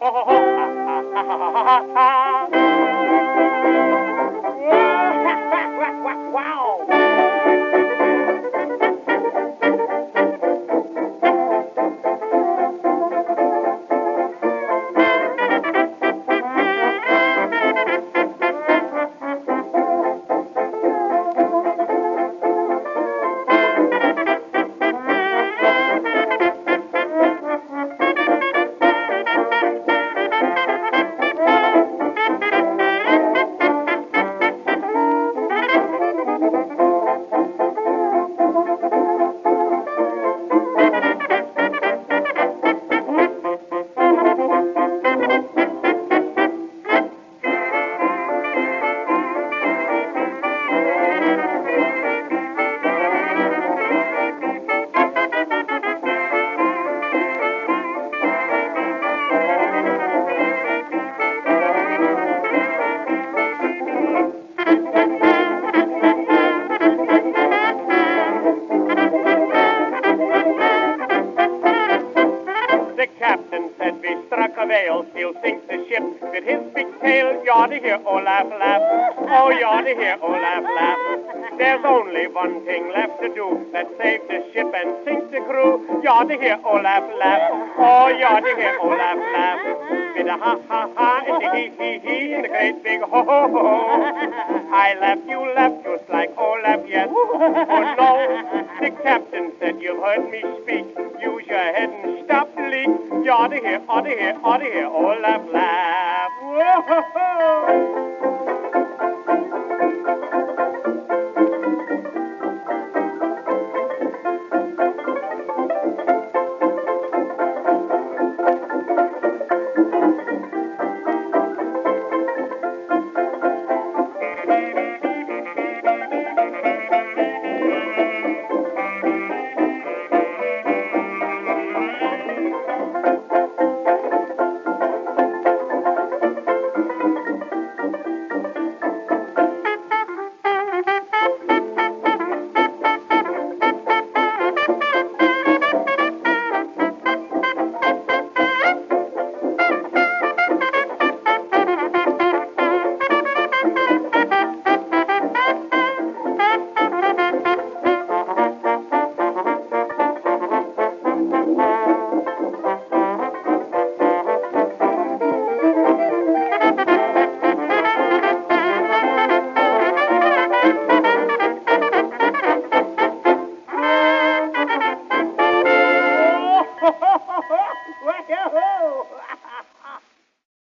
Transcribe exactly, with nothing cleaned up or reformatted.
ho, ho, ho, ha, ha, ha, ha, ha, ha, ha. Wow. The captain said we struck a whale, he'll sink the ship with his big tail. You ought to hear, oh laugh, laugh. Oh, you ought to hear, oh laugh, laugh. There's only one thing left to do, let's save the ship and sink the crew. You ought to hear, oh laugh, laugh. Oh, you ought to hear, oh laugh, laugh. With a ha ha ha and the hee hee hee and the great big ho ho ho. I laugh, you laugh, just like oh laugh, yes. Oh no, the captain said you've heard me speak. Use your head and stop the leak. You ought to hear, ought to hear, ought to hear, oh laugh, laugh. Whoa-ho-ho.